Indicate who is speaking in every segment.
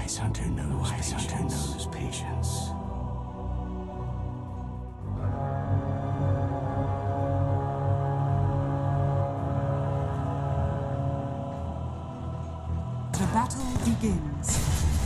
Speaker 1: wise hunter knows patience.
Speaker 2: The battle begins.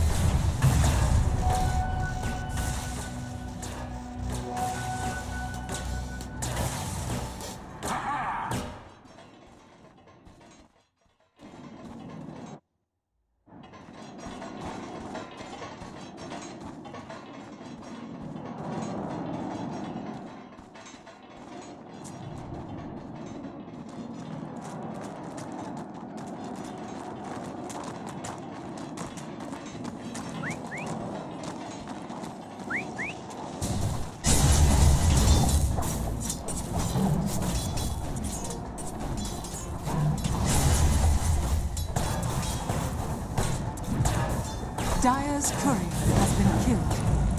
Speaker 2: Dire's courier has been killed.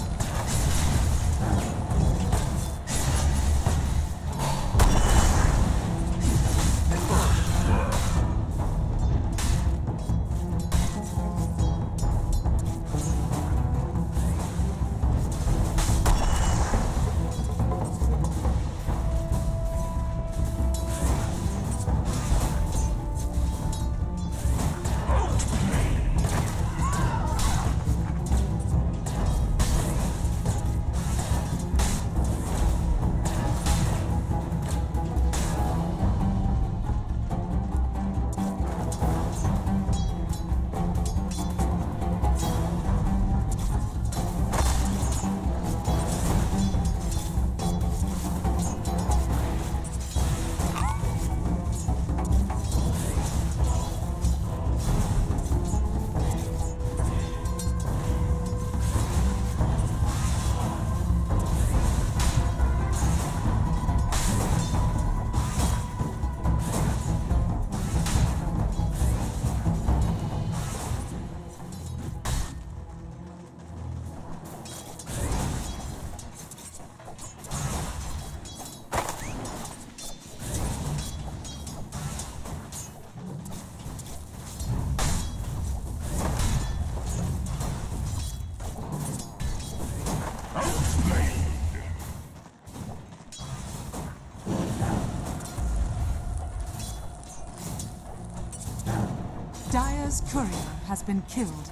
Speaker 2: Dire's courier has been killed.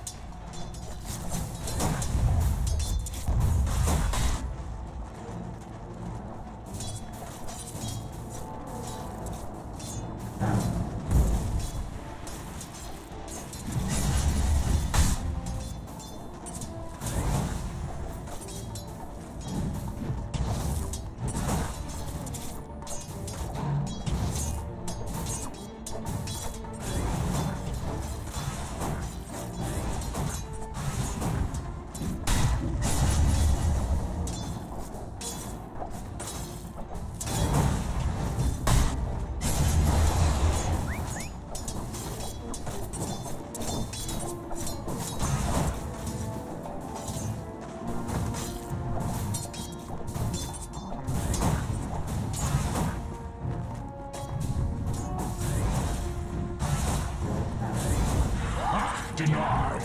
Speaker 1: Denied.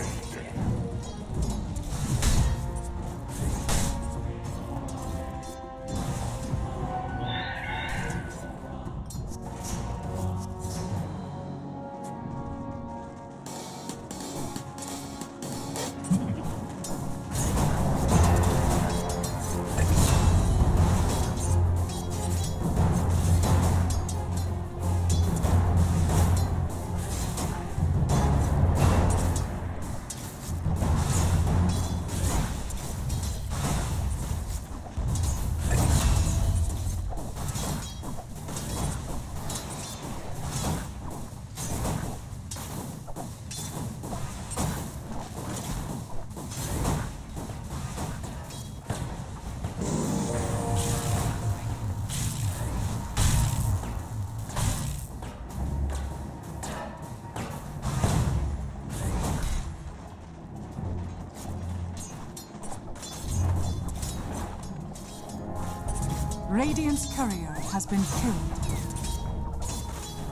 Speaker 2: Radiant's courier has been killed.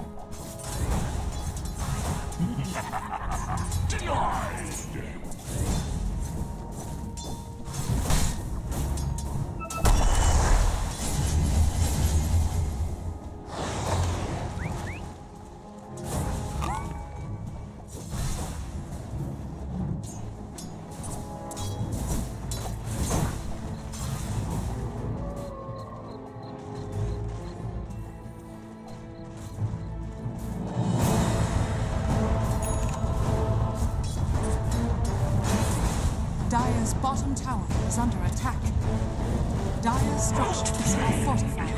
Speaker 1: Denied!
Speaker 2: Dire's bottom tower is under attack. Dire's structures are fortified.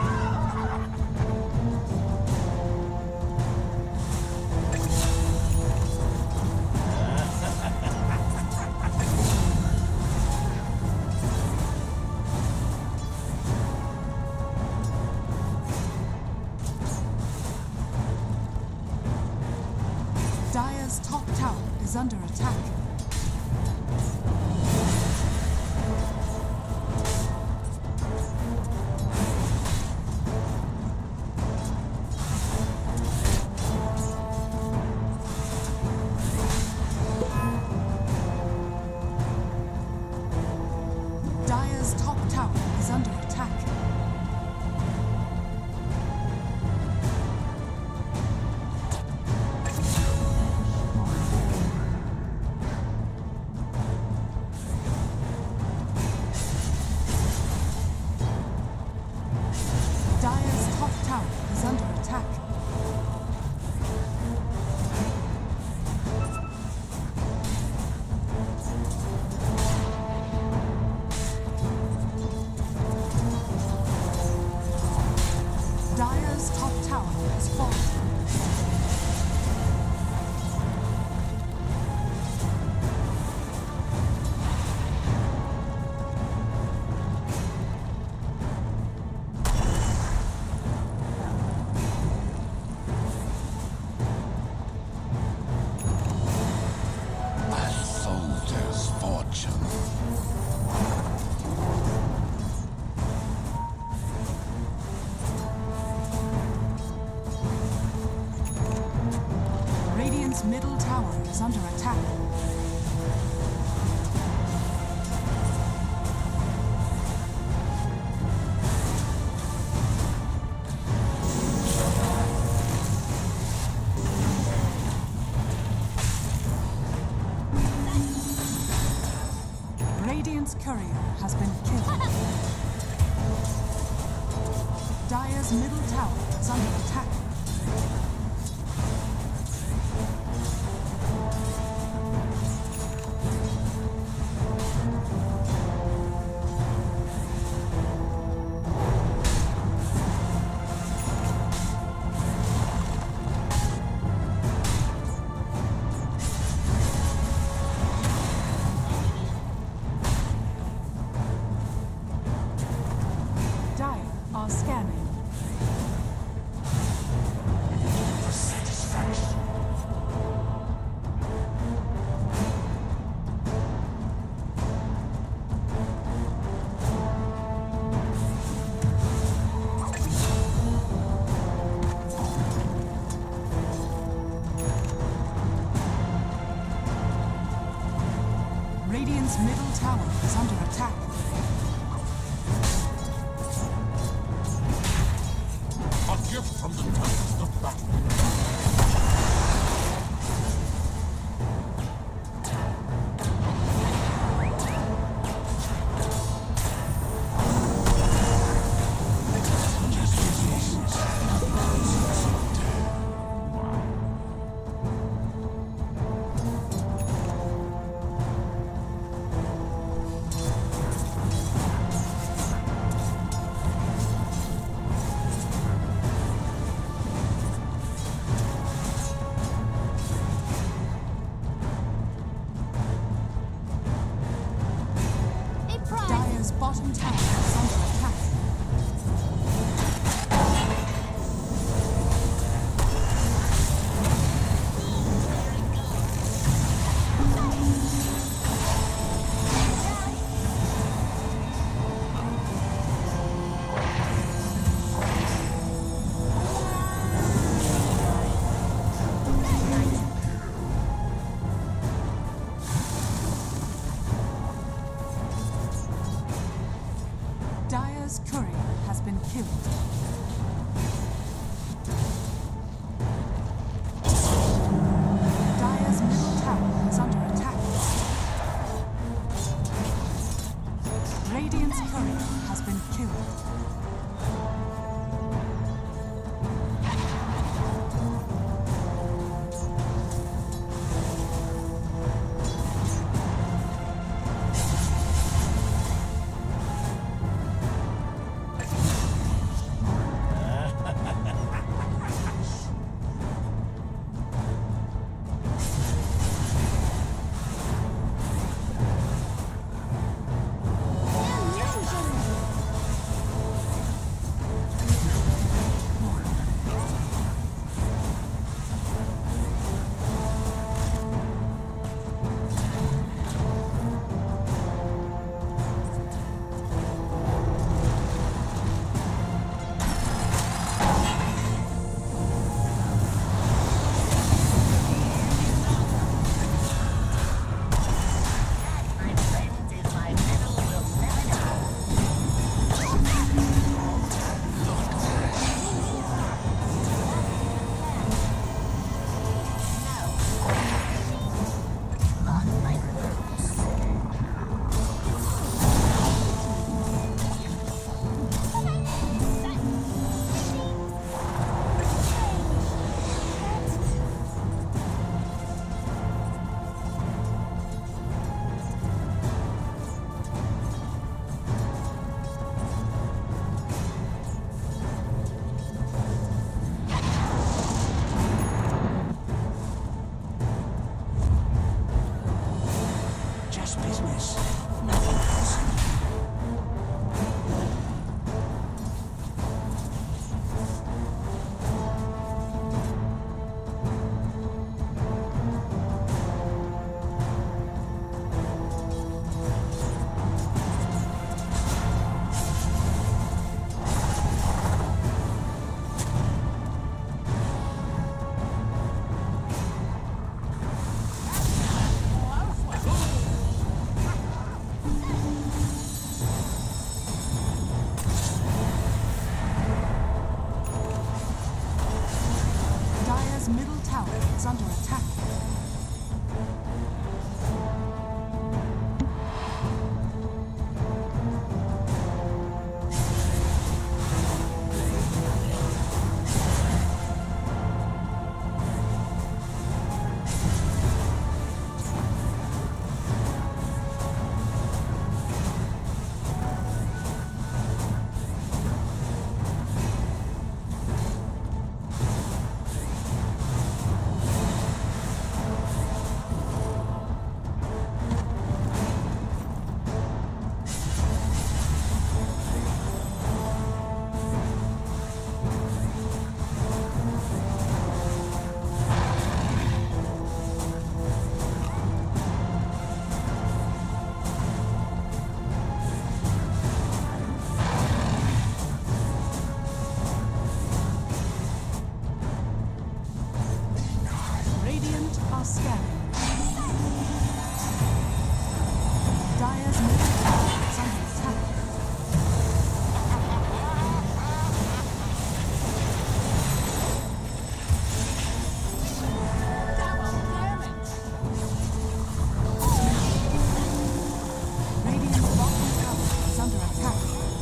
Speaker 2: Dire's top tower is under attack. Dire's top tower is under attack. Dire's top tower is under attack. Dire's top tower has fallen.
Speaker 1: A soldier's fortune.
Speaker 2: Radiant's middle tower is under attack. Radiant's courier has been killed. Dire's middle tower is under attack. Dire are scanning.
Speaker 1: Satisfaction.
Speaker 2: Radiant's middle tower is under attack.
Speaker 1: A gift from the tempest of battle.
Speaker 2: Dire's bottom tower is under attack. Dire's courier has been killed. Dire's middle tower is under attack. Radiant's courier has been killed. are scanning. Dire's middle tower is under attack. Radiant's bottom tower is under attack.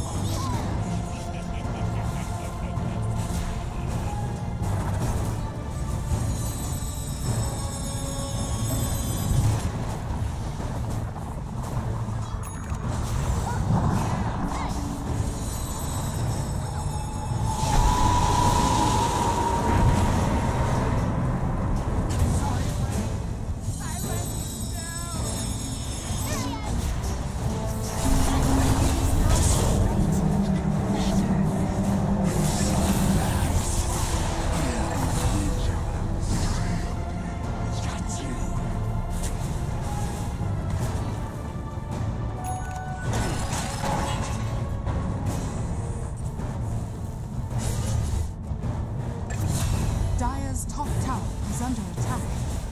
Speaker 2: Dire's top tower is under attack.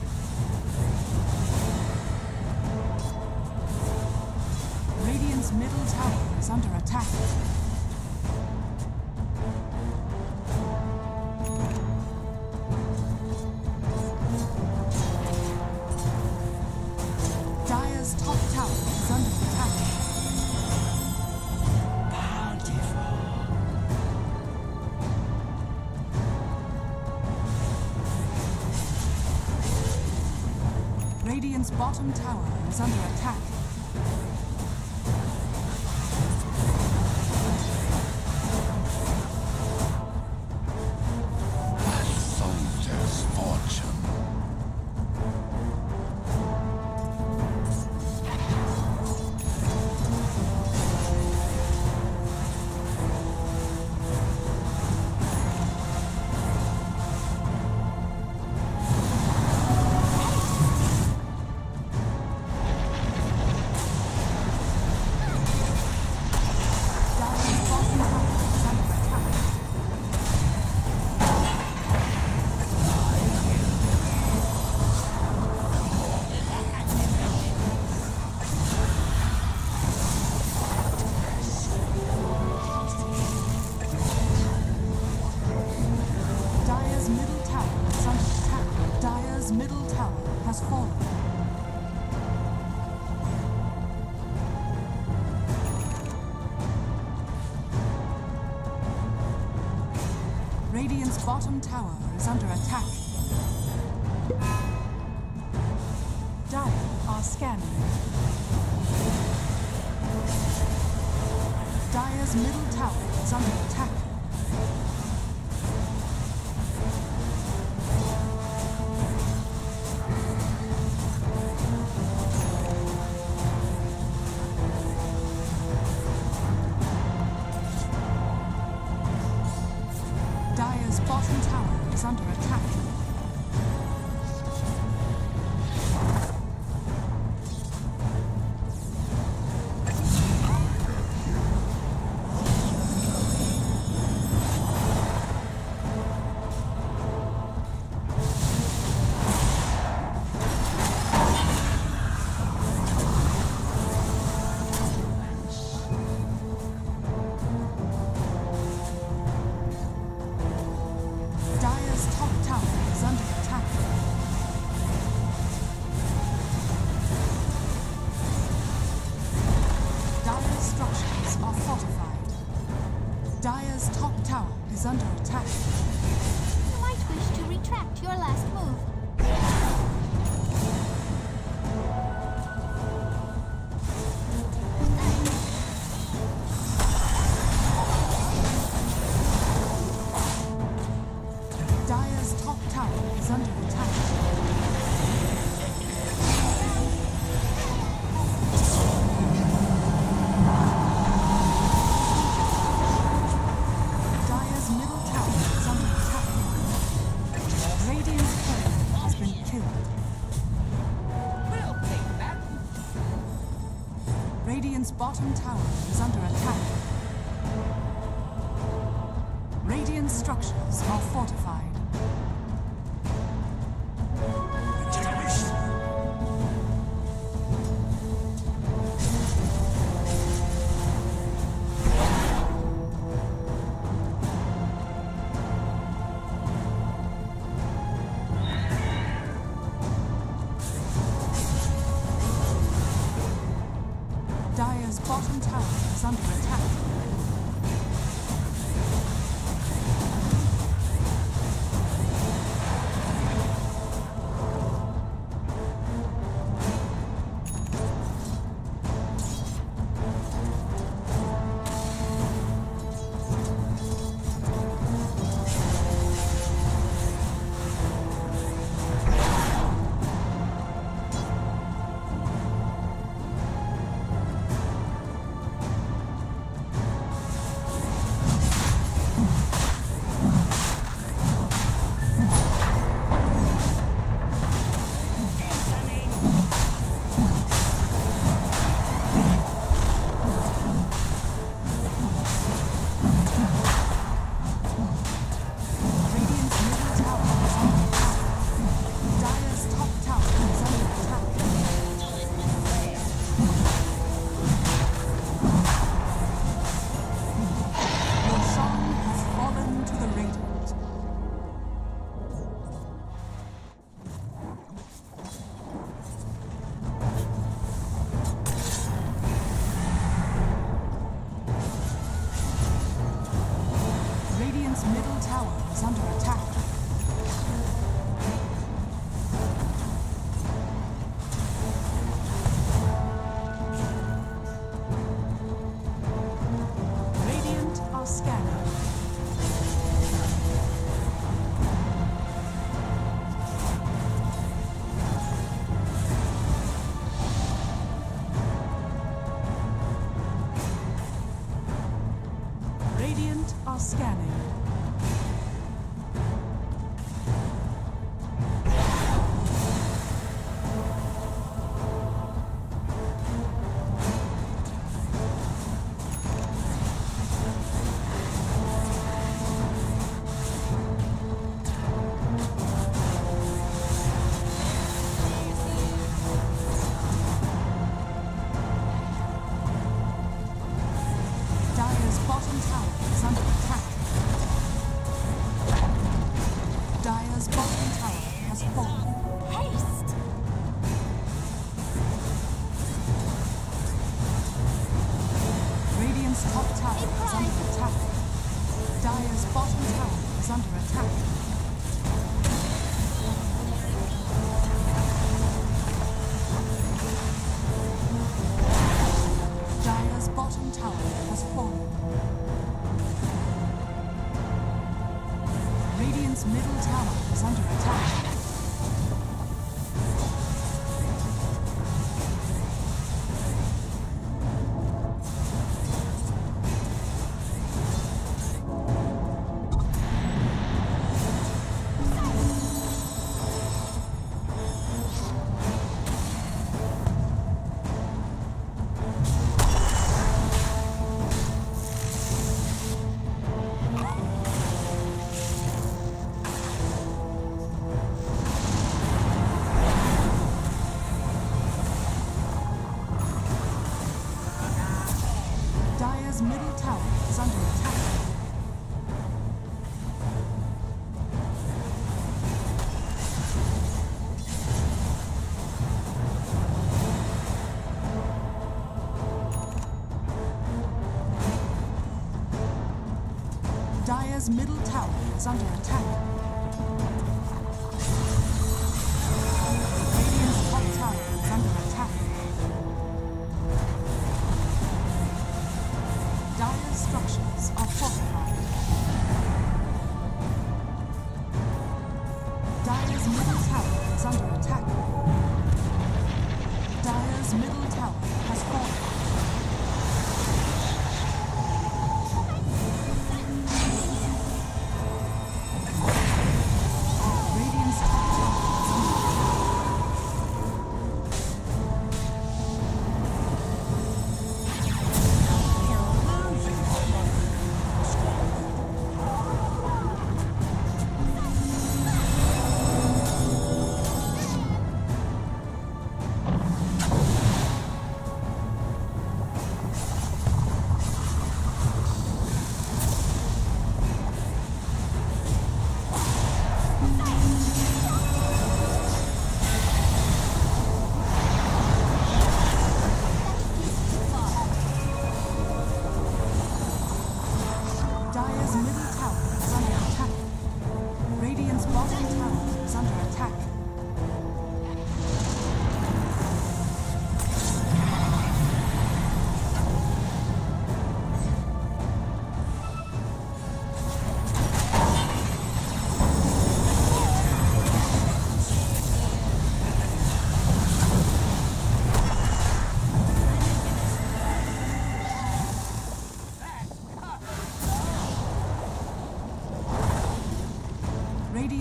Speaker 2: Radiant's middle tower is under attack. Dire's top tower is under attack. Radiant's bottom tower is under attack.
Speaker 1: A soldier's fortune. Middle tower has fallen. Radiant's bottom tower is under attack. Dire are scanning. Dire's middle tower is under attack. Dire's bottom tower is under attack. Dire's top tower is under attack.
Speaker 3: You might wish to retract your last move.
Speaker 2: Dire's top tower is under attack. Dire's middle tower is under attack. Radiant's turret has been killed.
Speaker 4: We'll take that.
Speaker 2: Radiant's bottom tower is under attack. Radiant structures are fortified.
Speaker 1: Regeneration.
Speaker 2: tower is under attack. Scanning. Dire's bottom tower is under attack. Dire's bottom tower has fallen.
Speaker 3: Haste!
Speaker 2: Radiant's top tower is under attack. Dire's bottom tower is under attack. Dire's bottom tower has fallen. Radiant's middle tower is under attack. Dire's middle tower is under attack. Dire's middle tower is under attack. Radiant's top tower is under attack. Dire's structures are fortified. Dire's middle tower is under attack. Dire's middle tower has fallen.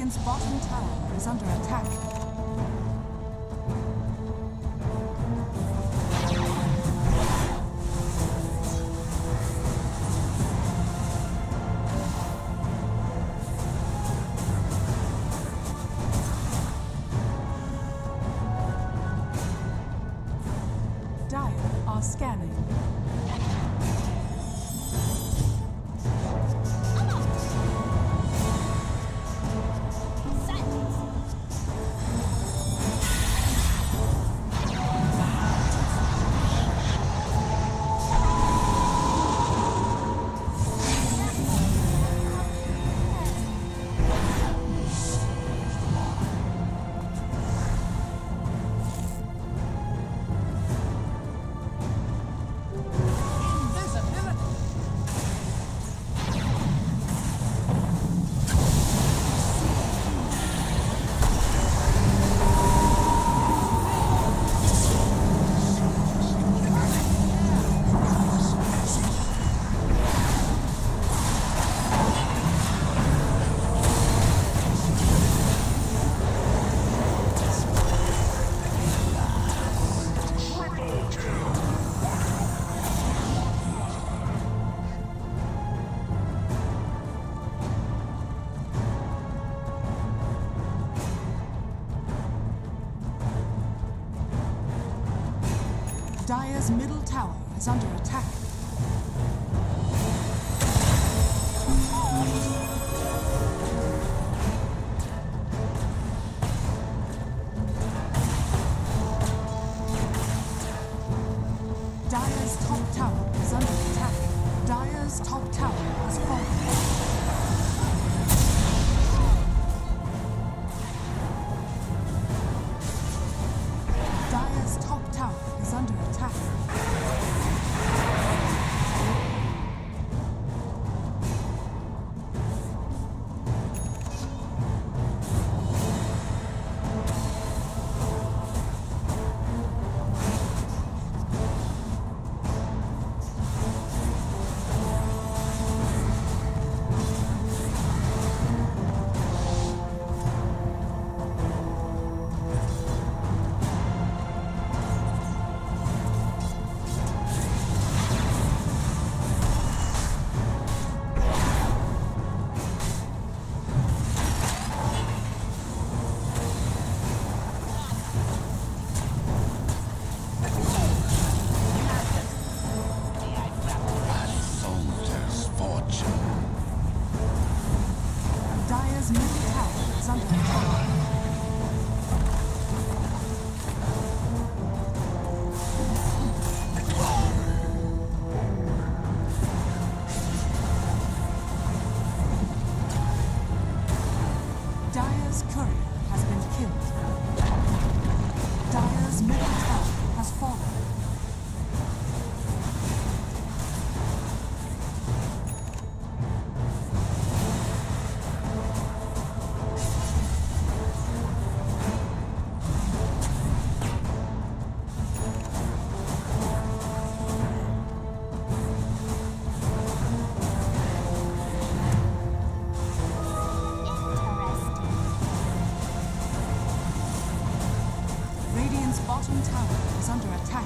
Speaker 2: Radiant's bottom tower is under attack. Dire are scanning. Dire's middle tower is under attack. Dire's top tower is under attack. Dire's top tower has fallen. Dire's top tower is under attack.
Speaker 1: Soldier's fortune.
Speaker 2: Dire's middle tower is under attack. Dire's courier has been killed. Dire's middle tower has fallen.
Speaker 3: Interesting.
Speaker 2: Radiant's bottom tower is under attack.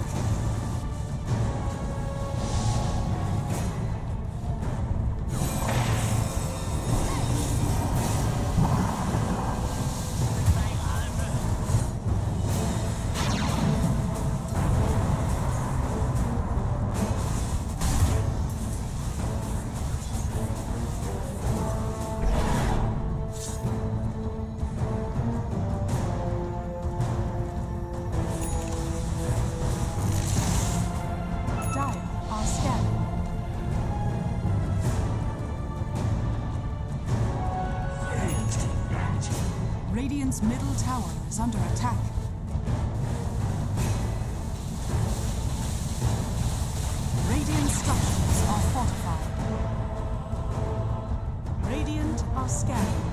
Speaker 2: Dire are scanning. Radiant's middle tower is under attack. Radiant structures are fortified. Radiant are scanning.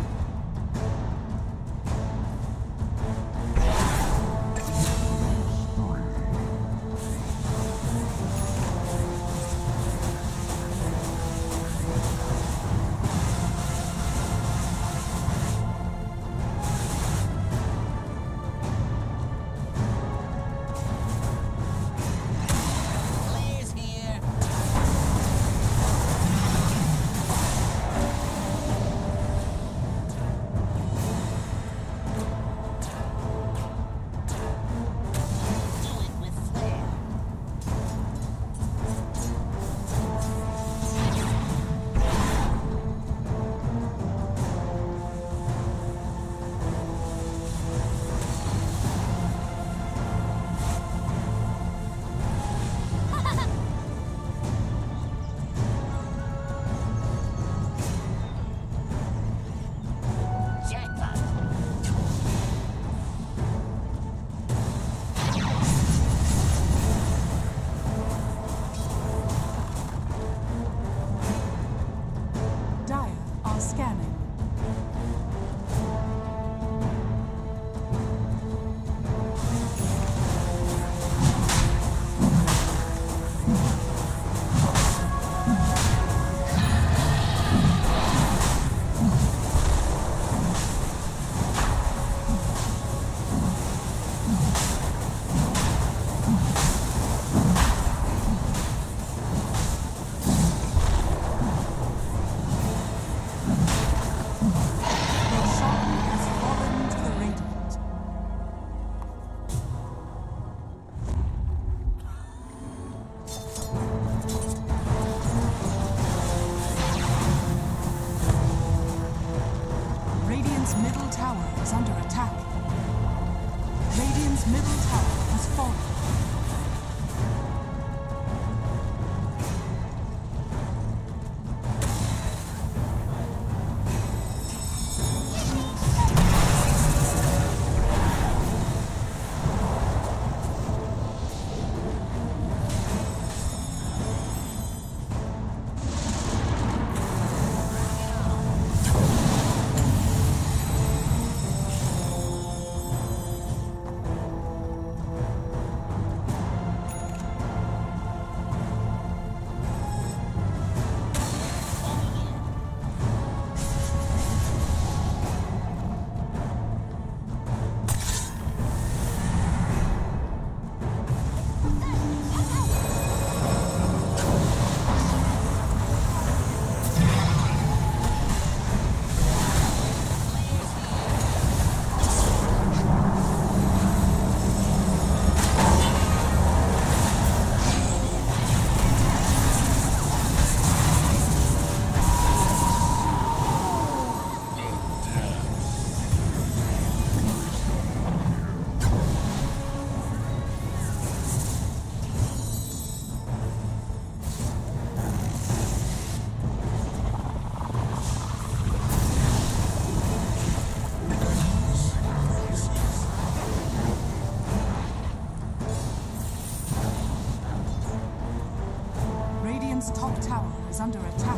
Speaker 2: is under attack.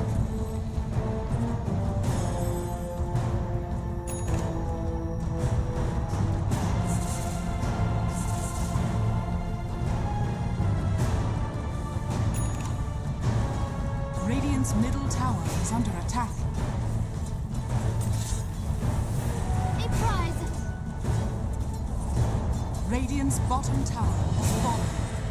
Speaker 2: Radiant's middle tower is under attack.
Speaker 3: A prize.
Speaker 2: Radiant's bottom tower has fallen.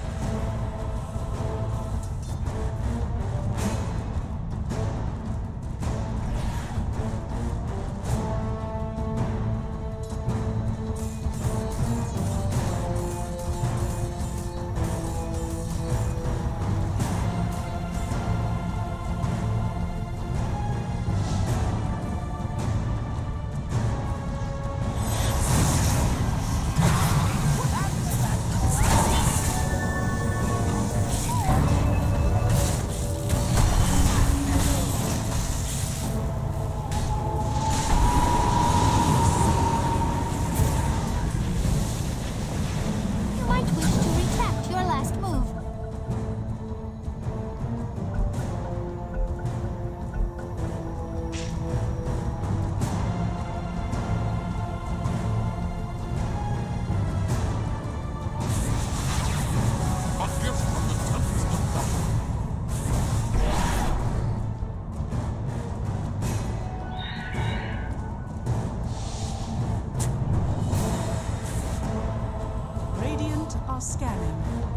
Speaker 3: You might wish to retract your last move.
Speaker 1: A gift from the tempest of battle.
Speaker 2: Radiant are scanning.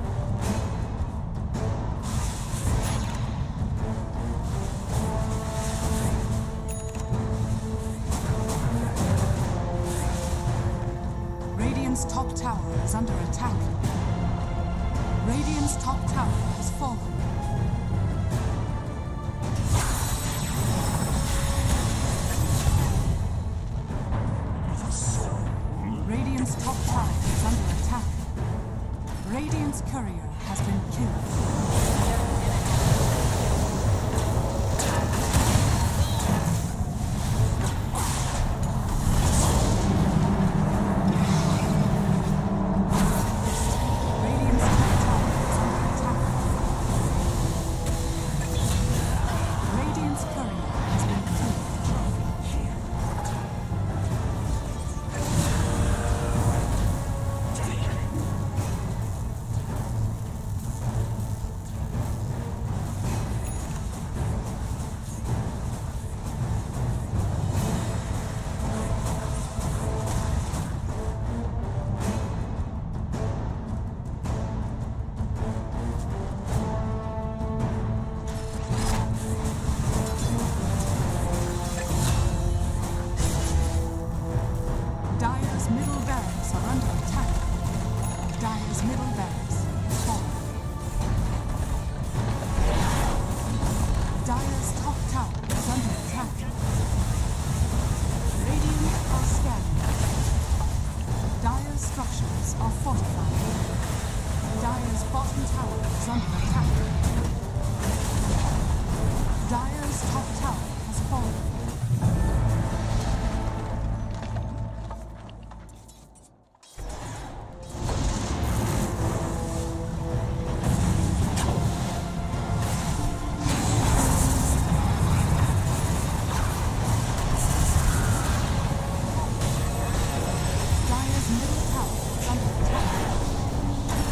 Speaker 2: Radiant's top tower is under attack. Radiant's top tower has fallen. Radiant's top tower is under attack. Radiant's courier has been killed. Radiant's top tower is under attack. Radiant's courier has been killed. Dire's middle barracks are under attack. Dire's middle barracks is fallen. Dire's top tower is under attack. Radiant are scanning. Dire's structures are fortified. Dire's bottom tower is under attack. Dire's top tower has fallen. Dire's middle tower is under attack.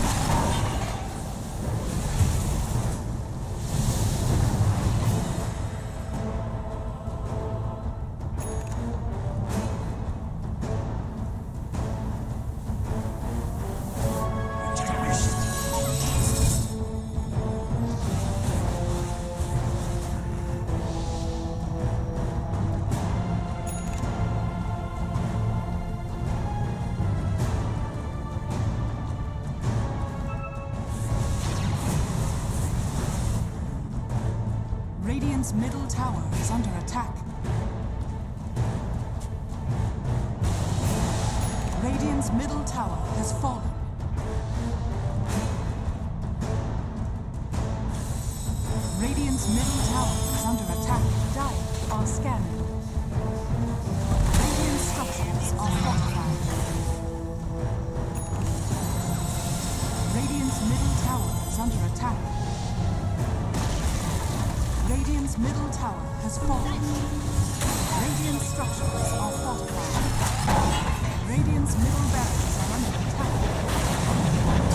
Speaker 2: Radiant's middle tower is under attack. Radiant's middle tower has fallen. Radiant's middle tower is under attack. Dire are scanning. Radiant structures are fortified. Radiant's middle tower is under attack. Radiant's middle tower has fallen. Radiant structures are fortified. Radiant's middle barracks are under attack.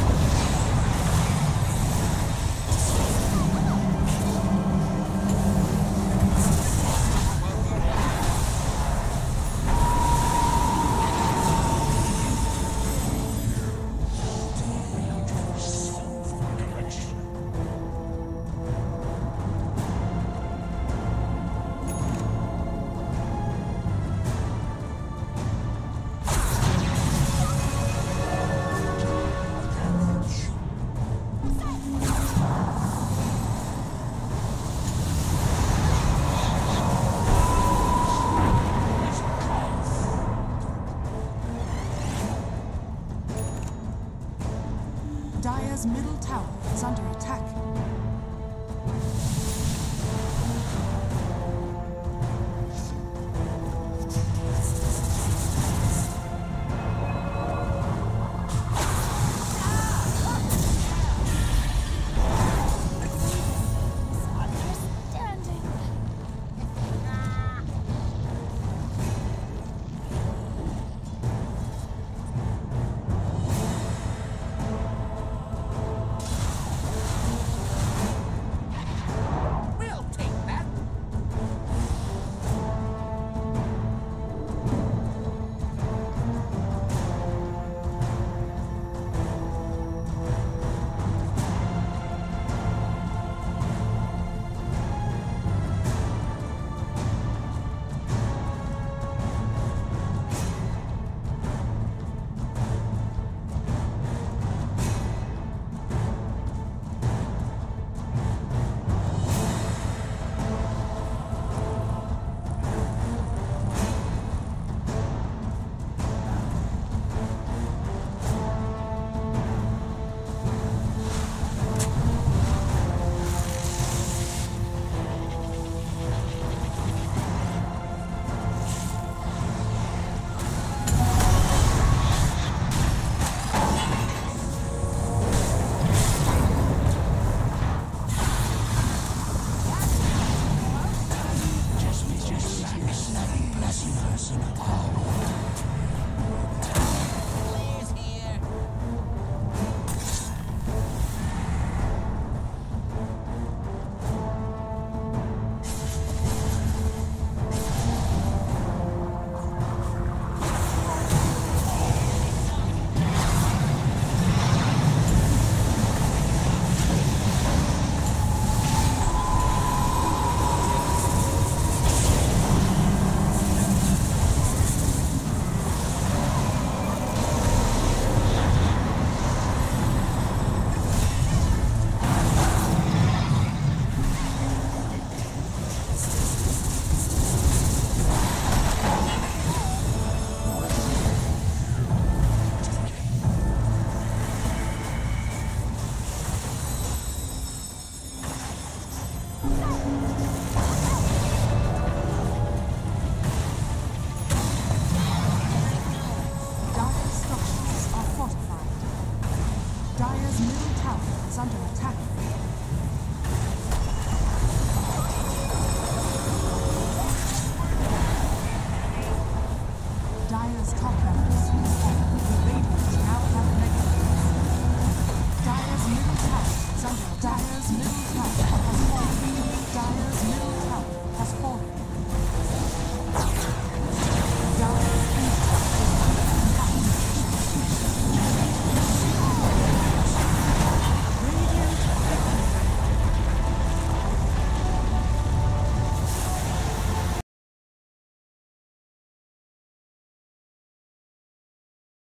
Speaker 2: Dire's middle tower is under attack.
Speaker 3: Understanding.
Speaker 4: We'll take that. Blaze here.
Speaker 2: Dire's structures are fortified. Dire's middle tower is under attack.